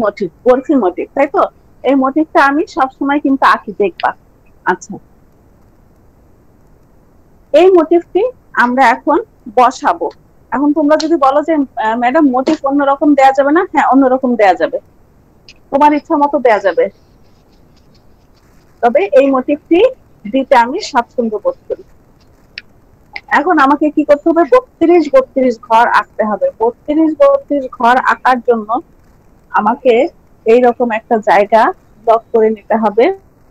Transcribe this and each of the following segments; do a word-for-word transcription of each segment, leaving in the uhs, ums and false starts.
Motive, barfi motive, তাই তো? এই মোটিভটা আমি সবসময় কিন্তু আঁকি, দেখবা। আচ্ছা, এই মোটিভটি আমরা এখন বসাবো। এখন তোমরা যদি বলো যে ম্যাডাম মোটিভ অন্যরকম দেয়া যাবে না, হ্যাঁ অন্যরকম দেয়া যাবে, তোমার ইচ্ছা মতো দেয়া যাবে, তবে এই মোটিভটি দিতে আমি স্বাচ্ছন্দ্য বোধ করি। এখন আমাকে কি করতে হবে, বত্রিশ বত্রিশ ঘর আঁকতে হবে। বত্রিশ বত্রিশ ঘর আঁকার জন্য আমাকে এইরকম একটা জায়গা ব্লক করে নিতে হবে।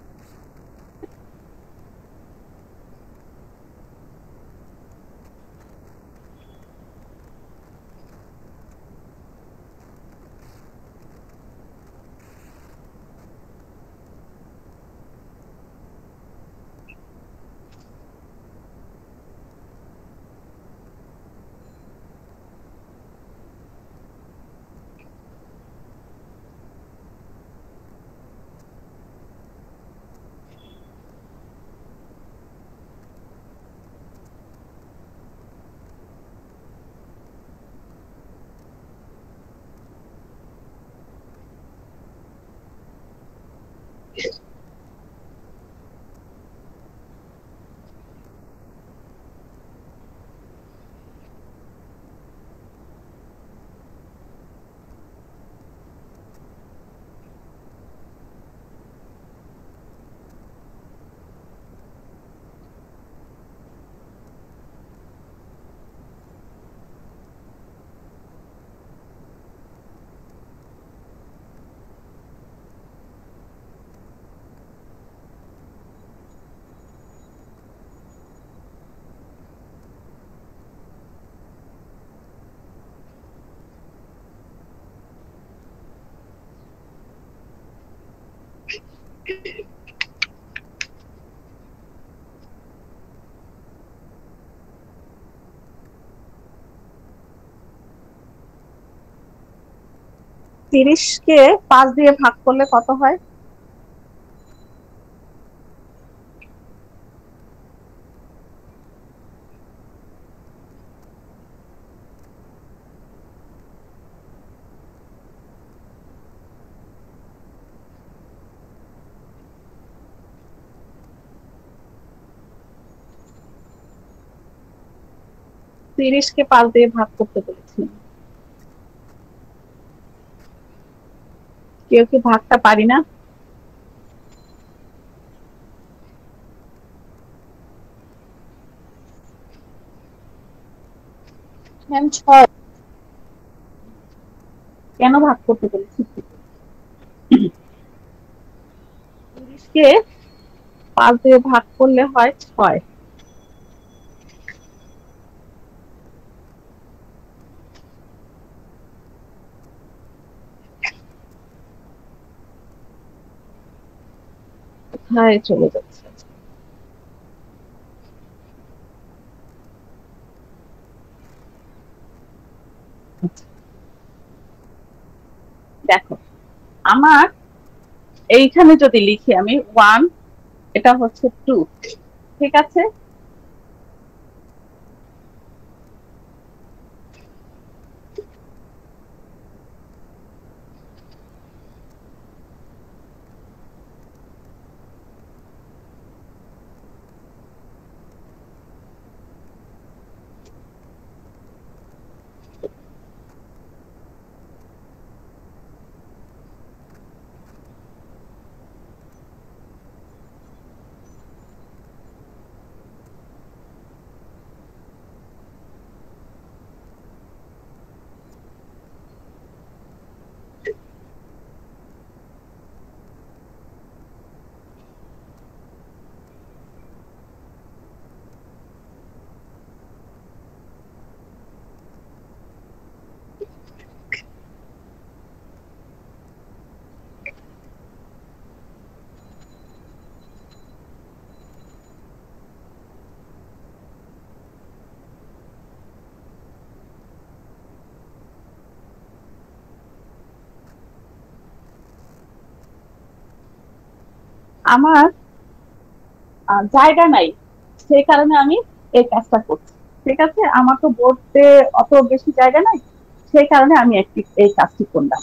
তিরিশকে পাঁচ দিয়ে ভাগ করলে কত হয়? তিরিশকে পাঁচ দিয়ে ভাগ করতে বলেছি, কেউ কি ভাগটা পারি না? ছয়। কেন ভাগ করতে বলেছি? তিরিশকে পাঁচ দিয়ে ভাগ করলে হয় ছয়। কোথায় চলে যাচ্ছে? দেখো, আমার এইখানে যদি লিখি আমি ওয়ান, এটা হচ্ছে টু, ঠিক আছে? আমার জায়গা নাই, সেই কারণে আমি এই কাজটা করছি, ঠিক আছে? আমার তো বোর্ডে অত বেশি জায়গা নাই, সেই কারণে আমি একটি এই কাজটি করলাম।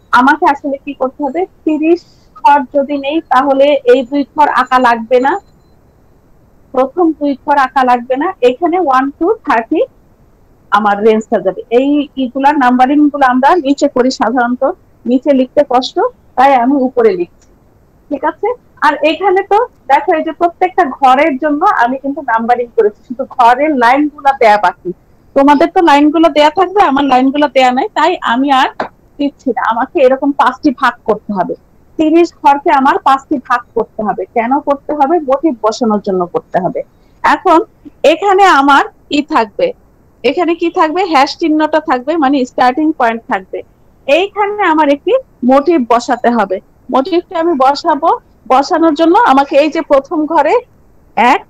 আমাকে আসলে কি করতে হবে, তিরিশ ঘর যদি নেই তাহলে এই দুই ঘর আঁকা লাগবে না, প্রথম দুই ঘর আঁকা লাগবে না, এখানে ওয়ান টু থার্টি আমার রেঞ্জটা যাবে। এই ইগুলার নাম্বারিং গুলো আমরা নিচে করি সাধারণত, নিচে লিখতে কষ্ট, তাই আমি উপরে লিখছি। ঠিক আছে। আর এখানে তো দেখো এই যে প্রত্যেকটা ঘরের জন্য আমি কিন্তু নাম্বারিং করেছি, শুধু ঘরের লাইন গুলা দেয়া বাকি। তোমাদের তো লাইন গুলো দেয়া থাকবে, আমার লাইন গুলো দেয়া নাই, তাই আমি আর দিচ্ছি না। আমাকে এরকম পাঁচটি ভাগ করতে হবে, তিরিশ ঘরকে আমার পাঁচটি ভাগ করতে হবে। কেন করতে হবে? মোটিভ বসানোর জন্য করতে হবে। এখন এখানে আমার কি থাকবে, এখানে কি থাকবে, হ্যাশ চিহ্নটা থাকবে, মানে স্টার্টিং পয়েন্ট থাকবে। এইখানে আমার একটি মোটিভ বসাতে হবে। মোটিভটা আমি বসাবো, বসানোর জন্য আমাকে এই যে প্রথম ঘরে এক,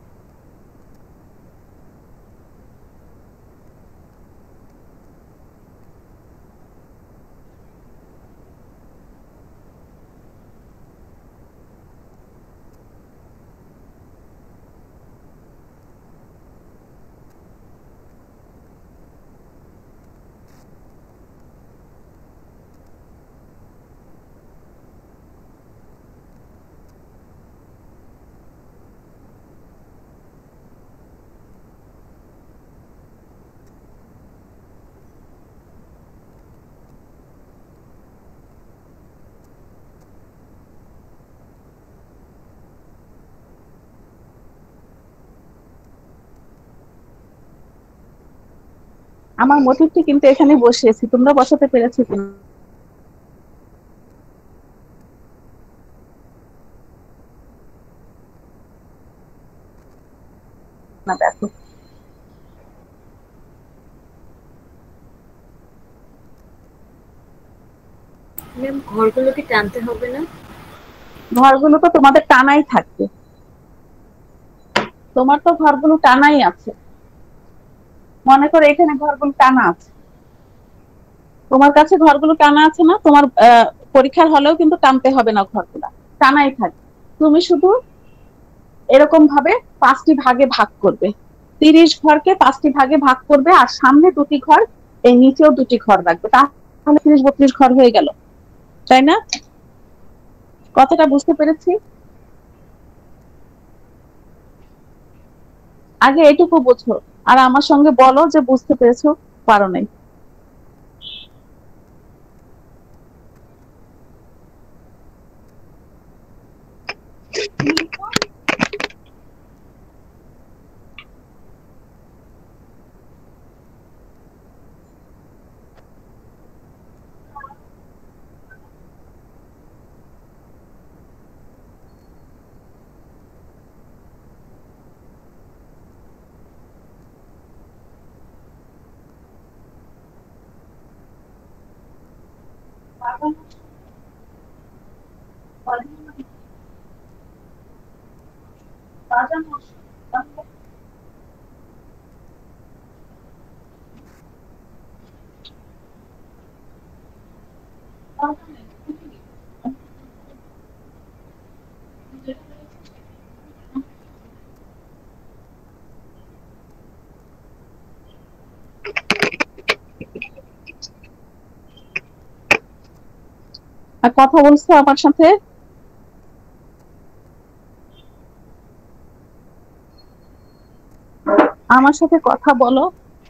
আমার মোটিভটি কিন্তু এখানে বসিয়েছি, তোমরা বসাতে পেরেছো কিনা দেখো। ম্যাম ঘরগুলো কি টানতে হবে না? ঘরগুলো তো তোমাদের টানাই থাকবে, তোমার তো ঘরগুলো টানাই আছে। মনে করো এখানে ঘরগুলো টানা আছে, তোমার কাছে ঘরগুলো টানা আছে না, তোমার পরীক্ষার হলেও কিন্তু টানতে হবে না, ঘরগুলা টানাই থাকবে। তুমি শুধু এরকম ভাবে পাঁচটি ভাগে ভাগ করবে, তিরিশ ঘরকে পাঁচটি ভাগে ভাগ করবে, আর সামনে দুটি ঘর, এই নিচেও দুটি ঘর রাখবে, তাহলে তিরিশ বত্রিশ ঘর হয়ে গেল, তাই না? কথাটা বুঝতে পেরেছি? আগে এটুকু বোঝো, আর আমার সঙ্গে বলো যে বুঝতে পেরেছো, পারো নাই। আর কথা বলছো আমার সাথে? আমার সাথে কথা বলো।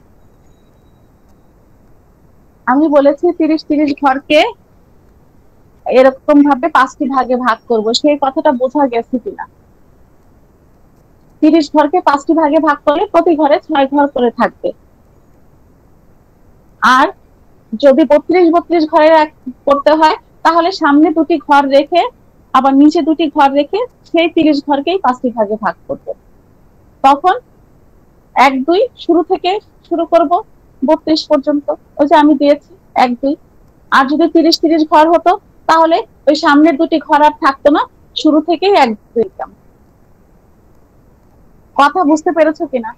আমি বলেছি তিরিশ তিরিশ ঘরকে এরকম ভাবে পাঁচটি ভাগে ভাগ করব, সেই কথাটা বোঝা গেছে কিনা? তিরিশ ঘরকে পাঁচটি ভাগে ভাগ করলে প্রতি ঘরে ছয় ঘর করে থাকবে। আর যদি বত্রিশ বত্রিশ ঘরে করতে হয় তাহলে সামনে দুটি ঘর রেখে আবার নিচে দুটি ঘর রেখে সেই তিরিশ ঘরকেই পাঁচটি ভাগে ভাগ করবে। তখন এক দুই শুরু থেকে শুরু করব বত্রিশ পর্যন্ত, ওই যে আমি দিয়েছি এক দুই। আর যদি তিরিশ তিরিশ ঘর হতো তাহলে ওই সামনের দুটি ঘর আর থাকতো না, শুরু থেকেই এক দুই দিতাম। কথা বুঝতে পেরেছো কিনা?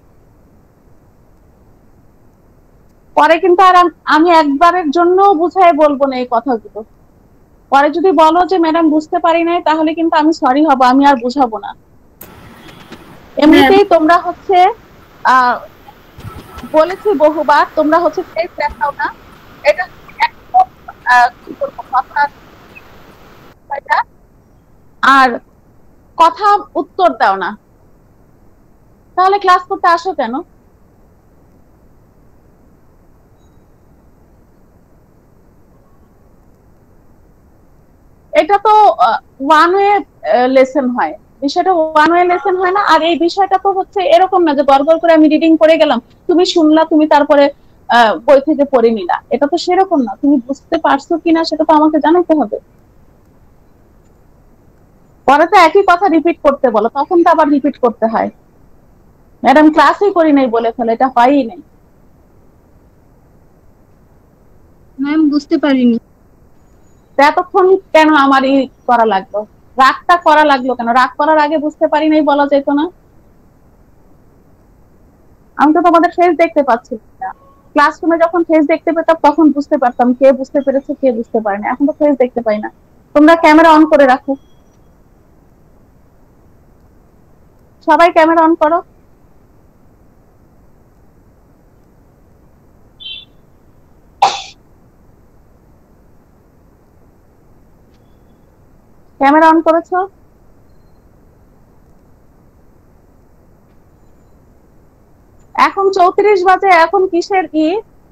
পরে কিন্তু আর আমি একবারের জন্য বুঝাই বলবো না এই কথাগুলো। পরে যদি বলো যে ম্যাডাম বুঝতে পারি নাই, তাহলে কিন্তু আমি সরি হব, আমি আর বুঝাবো না। এমনিতেই তোমরা হচ্ছে আহ বলেছি বহুবার, তোমরা হচ্ছে ফেস দেখাও না, এটা কি করবো কথা আর কথা উত্তর দাও না, তাহলে ক্লাস করতে আসো কেন? এটা তো ওয়ান ওয়ে লেসন হয়, বিষয়টা ওয়ান ওয়ে লেসন হয় না। আর এই বিষয়টা তো হচ্ছে এরকম না যে গড়গড় করে আমি রিডিং করে গেলাম, তুমি শুনলা, তুমি তারপরে বই থেকে পড়ে নিলা, এটা তো সেরকম না। তুমি বুঝতে পারছো কিনা সেটা তো আমাকে জানাতে হবে। পরে তো একই কথা রিপিট করতে বলো, তখন তো আবার রিপিট করতে হয়। ম্যাডাম ক্লাসই করি নাই বলে ফেলে, এটা হয়ই নাই। ম্যাম বুঝতে পারিনি। এতক্ষণ কেন আমার ই করা লাগলো, রাগটা করা লাগলো কেন? রাগ করার আগে বুঝতে পারি নাই বলা যেত না? আমি তো তোমাদের ফেস দেখতে পাচ্ছি না। ক্লাসরুমে যখন ফেস দেখতে পেতাম তখন বুঝতে পারতাম কে বুঝতে পেরেছে কে বুঝতে পারেনি, এখন তো ফেস দেখতে পাই না। তোমরা ক্যামেরা অন করে রাখো, সবাই ক্যামেরা অন করো। ক্যামেরা অন করেছো? এখন চৌত্রিশ বাজে, এখন কিসের ই?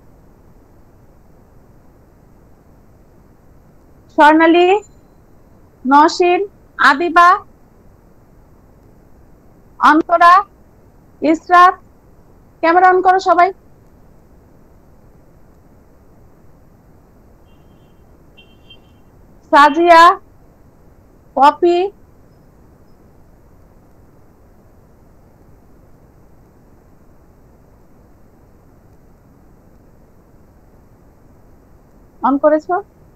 স্বর্ণালী, নসীন, আদিবা, অন্তরা, ইসরাত, ক্যামেরা অন করো সবাই। সাজিয়া, পপি, অন করেছো?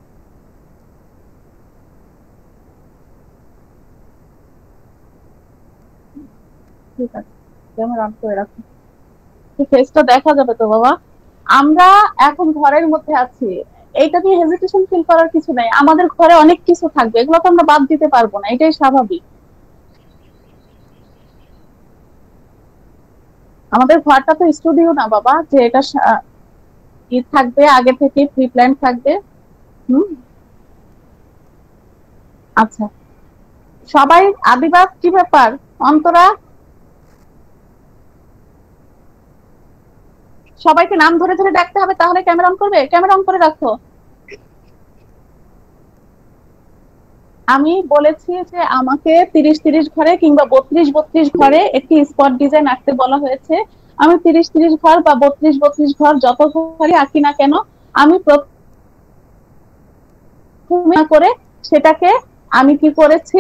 ঠিক আছে, ক্যামেরা অন করে রাখো, ফেসটা দেখা যাবে তো বাবা। আমরা এখন ঘরের মধ্যে আছি, এইটা নিয়ে হেজিটেশন ফিল করার কিছু নাই। আমাদের ঘরে অনেক কিছু থাকবে, এগুলো তো আমরা বাদ দিতে পারবো না, এটাই স্বাভাবিক। আমাদের ঘরটা তো স্টুডিও না বাবা, যে এটা ই থাকবে আগে থেকে প্রি প্ল্যান থাকবে। হুম, আচ্ছা সবাই। আদিবাস, কি ব্যাপার? অন্তরা, সবাইকে নাম ধরে ধরে ডাকতে হবে, তাহলে ক্যামেরা অন করবে। ক্যামেরা অন করে রাখো। আমি বলেছি যে আমাকে তিরিশ তিরিশ ঘরে কিংবা বত্রিশ বত্রিশ ঘরে একটি স্পট ডিজাইন আঁকতে বলা হয়েছে। আমি তিরিশ তিরিশ ঘর বা বত্রিশ বত্রিশ ঘর যত ঘরে আঁকি না কেন, আমি প্রথমে করে সেটাকে আমি কি করেছি,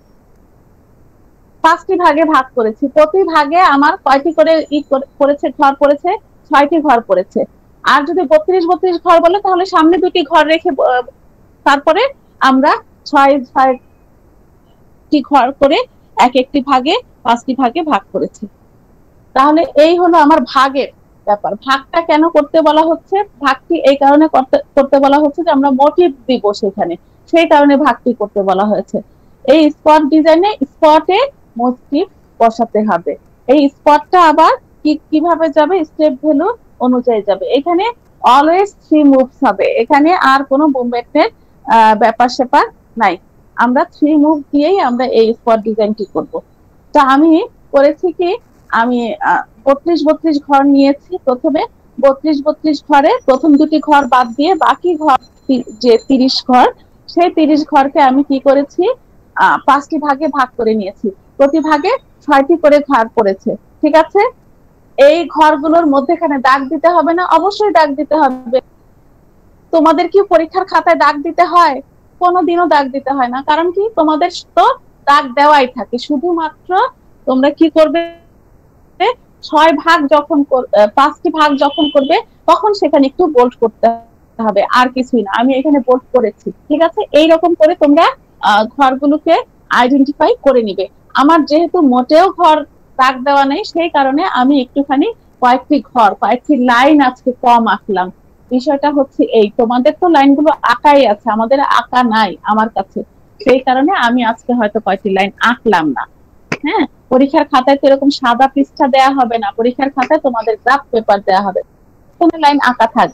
পাঁচটি ভাগে ভাগ করেছি। প্রতি ভাগে আমার কয়টি করে ই করেছে, ঘর পড়েছে? ছয়টি ঘর পড়েছে। আর যদি বত্রিশ বত্রিশ ঘর বলে তাহলে সামনে দুটি ঘর রেখে তারপরে আমরা ছয় ছয়টি ঘর করে এক একটি ভাগে পাঁচটি ভাগে ভাগ করেছি। তাহলে এই হলো আমার ভাগের ব্যাপার। ভাগটা কেন করতে বলা হচ্ছে? ভাগটি এই কারণে করতে করতে বলা হচ্ছে যে আমরা মোটিভ দিব সেখানে, সেই কারণে ভাগটি করতে বলা হয়েছে। এই স্পট ডিজাইনে স্পটে মোটিভ বসাতে হবে। এই স্পটটা আবার কি কিভাবে যাবে? স্টেপ ভ্যালু অনুযায়ী যাবে। এখানে অলওয়েজ থ্রি মুভস হবে, এখানে আর কোনো মুভমেন্টের ব্যাপার স্যাপার নাই। আমরা থ্রি মুভ দিয়েই আমরা এই স্পট ডিজাইনটি করব। তা আমি করেছি কি, আমি বত্রিশ বত্রিশ ঘর নিয়েছি। প্রথমে বত্রিশ বত্রিশ ঘরে প্রথম দুটি ঘর বাদ দিয়ে বাকি ঘর যে তিরিশ ঘর, সেই তিরিশ ঘরকে আমি কি করেছি, আহ পাঁচটি ভাগে ভাগ করে নিয়েছি। প্রতি ভাগে ছয়টি করে ঘর পড়েছে। ঠিক আছে, এই ঘরগুলোর মধ্যেখানে দাগ দিতে হবে না? অবশ্যই দাগ দিতে হবে। তোমাদের কি পরীক্ষার খাতায় দাগ দিতে হয়? কোনোদিনও দাগ দিতে হয় না। কারণ কি, তোমাদের তো দাগ দেওয়াই থাকে। শুধুমাত্র তোমরা কি করবে, ছয় ভাগ যখন পাঁচটি ভাগ যখন করবে তখন সেখানে একটু বোল্ড করতে হবে, আর কিছুই না। আমি এখানে বোল্ড করেছি। ঠিক আছে, এইরকম করে তোমরা ঘরগুলোকে আইডেন্টিফাই করে নিবে। আমার যেহেতু মোটেও ঘর দাগ দেওয়া নেই, সেই কারণে আমি একটুখানি কয়েকটি ঘর কয়েকটি লাইন আজকে কম আঁকলাম। বিষয়টা হচ্ছে এই, তোমাদের তো লাইনগুলো আঁকাই আছে, আমাদের আঁকা নাই আমার কাছে, সেই কারণে আমি আজকে হয়তো কয়েকটি লাইন আঁকলাম না। হ্যাঁ, পরীক্ষার খাতায় তো এরকম সাদা পৃষ্ঠা দেয়া হবে না, পরীক্ষার খাতায় তোমাদের গ্রাফ পেপার দেয়া হবে, কোনো লাইন আঁকা থাকবে।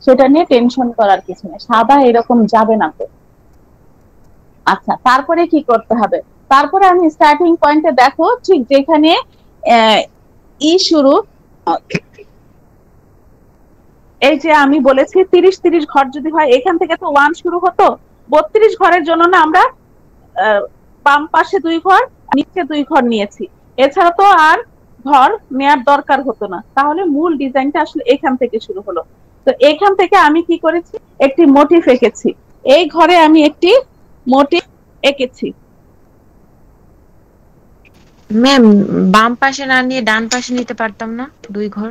সেটা নিয়ে টেনশন করার কিছু নেই, সাদা এরকম যাবে না তো। আচ্ছা, তারপরে কি করতে হবে? তারপরে আমি স্টার্টিং পয়েন্টে দেখো ঠিক যেখানে ই শুরু, এই যে আমি বলেছি তিরিশ তিরিশ ঘর যদি হয়, এখান থেকে তো ওয়ান শুরু হতো। বত্রিশ ঘরের জন্য না আমরা বাম পাশে দুই ঘর নিচে দুই ঘর নিয়েছি, এছাড়া তো আর ঘর নেয়ার দরকার হতো না। তাহলে মূল ডিজাইনটা আসলে এখান থেকে শুরু হলো। তো এখান থেকে আমি কি করেছি, একটি মোটিভ এঁকেছি। এই ঘরে আমি একটি মোটিভ এঁকেছি। ম্যাম, বাম পাশে না নিয়ে ডান পাশে নিতে পারতাম না দুই ঘর?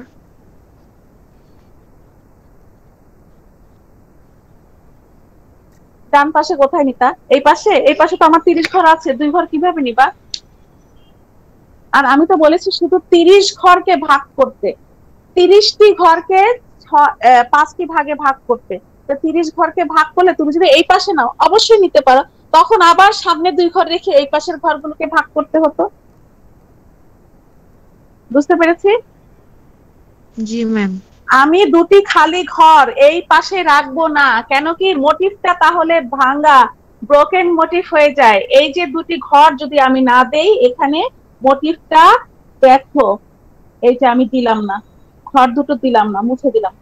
ডান পাশে কোথায় নিতা? এই পাশে? এই পাশে তো আমার তিরিশ ঘর আছে, দুই ঘর কিভাবে নিবা? আর আমি তো বলেছি শুধু তিরিশ ঘরকে ভাগ করতে, তিরিশটি ঘরকে পাঁচটি ভাগে ভাগ করতে। তো তিরিশ ঘরকে ভাগ করলে তুমি যদি এই পাশে নাও অবশ্যই নিতে পারো, তখন আবার সামনে দুই ঘর রেখে এই পাশের ঘরগুলোকে ভাগ করতে হতো। বুঝতে পেরেছি? জি ম্যাম। আমি দুটি খালি ঘর এই পাশে রাখবো না, কেন কি মোটিভটা তাহলে ভাঙা, ব্রোকেন মোটিভ হয়ে যায়। এই যে দুটি ঘর যদি আমি না দেই এখানে, মোটিভটা দেখো, এই যে আমি দিলাম না, ঘর দুটো দিলাম না, মুছে দিলাম,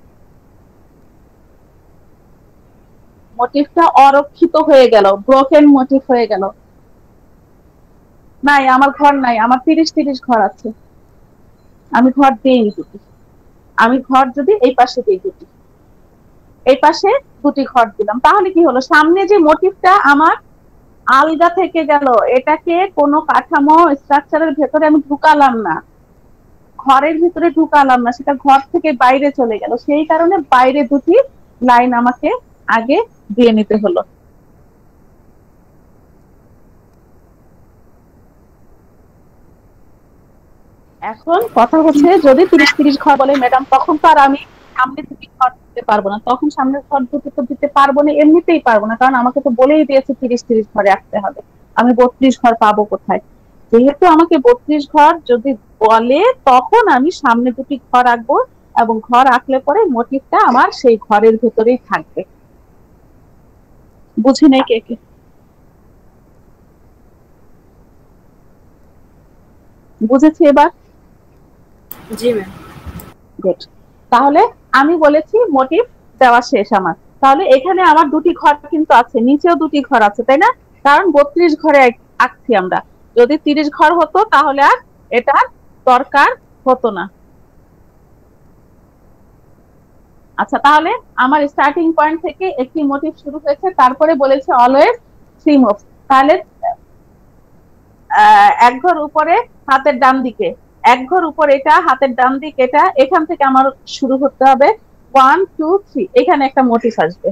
মোটিভটা অরক্ষিত হয়ে গেল, ব্রোকেন মোটিভ হয়ে গেল। নাই, আমার ঘর নাই, আমার তিরিশ তিরিশ ঘর আছে, আমি ঘর দিইনি দুটি। আমি ঘর যদি এই পাশে দিই দুটি, এই পাশে দুটি ঘর দিলাম, তাহলে কি হলো, সামনে যে মোটিভটা আমার আলগা থেকে গেল, এটাকে কোনো কাঠামো স্ট্রাকচারের ভেতরে আমি ঢুকালাম না, ঘরের ভিতরে ঢুকালাম না, সেটা ঘর থেকে বাইরে চলে গেল। সেই কারণে বাইরে দুটি লাইন আমাকে আগে দিয়ে নিতে হলো। এখন কথা হচ্ছে যদি তিরিশ তিরিশ ঘর বলে ম্যাডাম, তখন তো আর আমি সামনে দুটি ঘর দিতে পারবো না, তখন সামনের ঘর দুটি তো দিতে পারবো না, এমনিতেই পারবো না, কারণ আমাকে তো বলেই দিয়েছে তিরিশ তিরিশ ঘরে রাখতে হবে। আমি বত্রিশ ঘর পাবো কোথায়? যেহেতু আমাকে বত্রিশ ঘর যদি বলে, তখন আমি সামনে দুটি ঘর আঁকবো, এবং ঘর আঁকলে পরে মোটিভটা আমার সেই ঘরের ভেতরেই থাকবে। বুঝি নাই কে কে? বুঝেছি এবার? জি ম্যাম। গুড। তাহলে আমি বলেছি মোটিভ দেওয়া শেষ আমার। তাহলে এখানে আমার দুটি ঘর কিন্তু আছে, নিচেও দুটি ঘর আছে, তাই না? কারণ বত্রিশ ঘরে আঁকছি আমরা, যদি তিরিশ ঘর হতো তাহলে আর এটার দরকার হতো না। আচ্ছা, তাহলে আমার স্টার্টিং পয়েন্ট থেকে একটি মোটিভ শুরু হয়েছে, তারপরে বলেছে অলওয়েজ থ্রি মুভস। তাহলে এক ঘর উপরে হাতের ডান দিকে, এক ঘর উপরে এটা হাতের ডান দিক, এটা এখান থেকে আমার শুরু করতে হবে, ওয়ান টু থ্রি, এখানে একটা মোটিভ আসবে।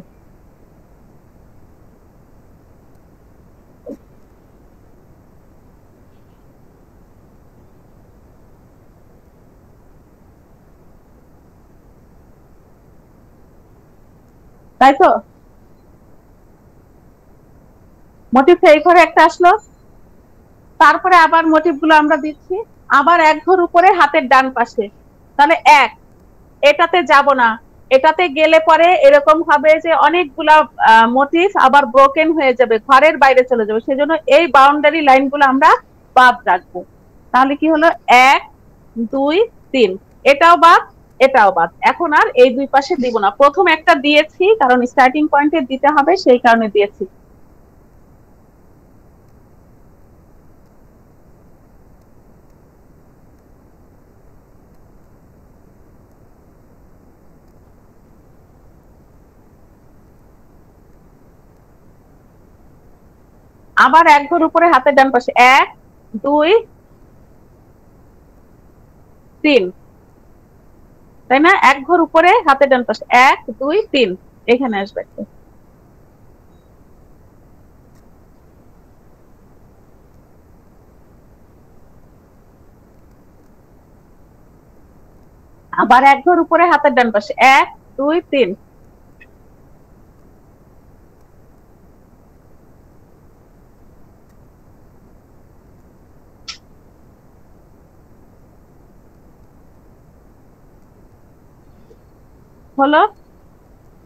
তাই তো? মোটিভ এই ঘরে একটা আসলো, তারপরে আবার মোটিভ গুলো আমরা দিচ্ছি, আবার এক ঘর উপরে হাতের ডান পাশে। তাহলে এক, এটাতে যাব না, এটাতে গেলে পরে এরকম হবে যে অনেকগুলা মোটিভ আবার ব্রোকেন হয়ে যাবে, ঘরের বাইরে চলে যাবে, সেজন্য এই বাউন্ডারি লাইন গুলো আমরা বাদ রাখবো। তাহলে কি হলো, এক দুই তিন, এটাও বাদ, এটাও বাদ। এখন আর এই দুই পাশে দিব না, প্রথম একটা দিয়েছি কারণ স্টার্টিং পয়েন্টে দিতে হবে, সেই কারণে দিয়েছি। আবার এক ঘর উপরে হাতের ডান পাশে, এক দুই তিন, তাই না? এক ঘর উপরে হাতের ডান পাশে, এক দুই তিন, এখানে আসবে। আবার এক ঘর উপরে হাতের ডান পাশে, এক দুই তিন, হলো।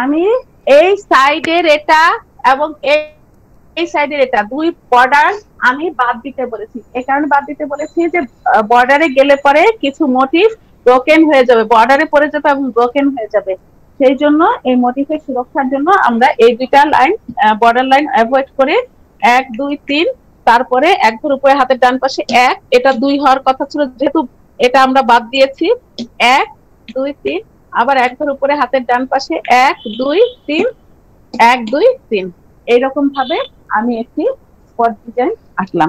আমি এই সাইডের এটা এবং এই এই সাইডের এটা দুই বর্ডার আমি বাদ দিতে বলেছি। এই কারণে বাদ দিতে বলেছি যে বর্ডারে গেলে পরে কিছু মোটিভ ব্রোকেন হয়ে যাবে, বর্ডারে পড়ে যাবে এবং ব্রোকেন হয়ে যাবে। সেই জন্য এই মোটিভের সুরক্ষার জন্য আমরা এই দুইটা লাইন বর্ডার লাইন অ্যাভয়েড করে এক দুই তিন, তারপরে এক ঘর উপরে হাতের ডান পাশে এক, এটা দুই হওয়ার কথা ছিল যেহেতু এটা আমরা বাদ দিয়েছি, এক দুই তিন, আবার এক ঘর উপরে হাতের ডান পাশে এক দুই তিন, এক দুই তিন, এইরকম ভাবে আমি একটি স্পট ডিজাইন আঁকলাম।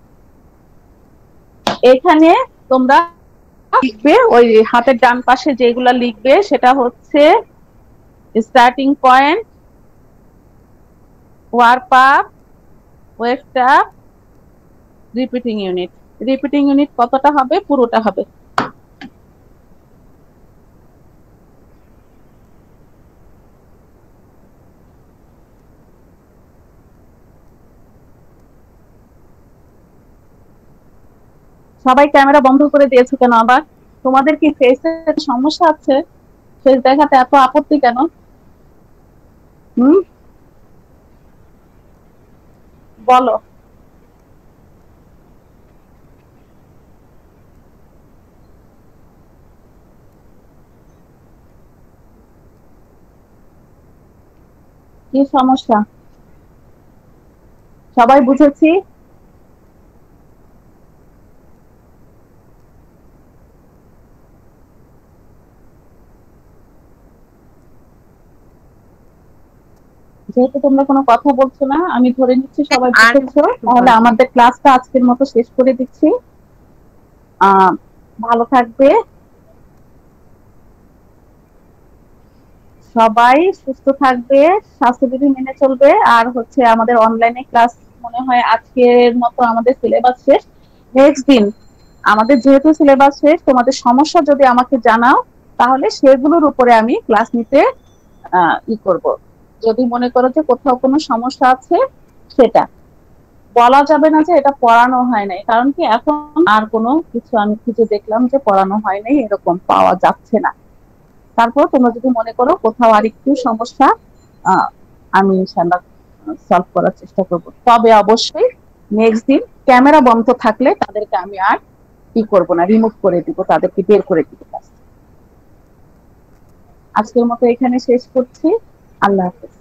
এখানে তোমরা লিখবে ওই হাতের ডান পাশে যেগুলা লিখবে সেটা হচ্ছে starting point, warp up, waste up, repeating unit. Repeating unit কতটা হবে? পুরোটা হবে। সবাই ক্যামেরা বন্ধ করে দিয়েছে কেন আবার? তোমাদের কি ফেসের সমস্যা আছে? ফেস দেখাতে এত আপত্তি কেন? হুম, বলো। কি সমস্যা? সবাই বুঝেছি? যেহেতু তোমরা কোনো কথা বলছো না, আমি ধরে নিচ্ছি সবাই বুঝেছো। তাহলে আমাদের ক্লাসটা আজকের মতো শেষ করে দিচ্ছি। আহ ভালো থাকবে সবাই, সুস্থ থাকবে, স্বাস্থ্যবিধি মেনে চলবে। আর হচ্ছে আমাদের অনলাইনে ক্লাস মনে হয় আজকের মতো আমাদের সিলেবাস শেষ। নেক্সট দিন আমাদের যেহেতু সিলেবাস শেষ, তোমাদের সমস্যা যদি আমাকে জানাও তাহলে সেগুলোর উপরে আমি ক্লাস নিতে আহ ই করব। যদি মনে করো যে কোথাও কোনো সমস্যা আছে, সেটা বলা যাবে না যে এটা পড়ানো হয় নাই, কারণ কি এখন আর কোনো কিছু আমি খুঁজে দেখলাম যে পড়ানো হয় নাই এরকম পাওয়া যাচ্ছে না। তারপর তোমরা যদি মনে করো কোথাও আর একটু সমস্যা, আহ আমি ইনশাআল্লাহ সলভ করার চেষ্টা করব। তবে অবশ্যই নেক্সট দিন ক্যামেরা বন্ধ থাকলে তাদেরকে আমি আর কি করব না, রিমুভ করে দিব, তাদেরকে বের করে দিব। আজকের মতো এখানে শেষ করছি। আল্লাহ হাফেজ।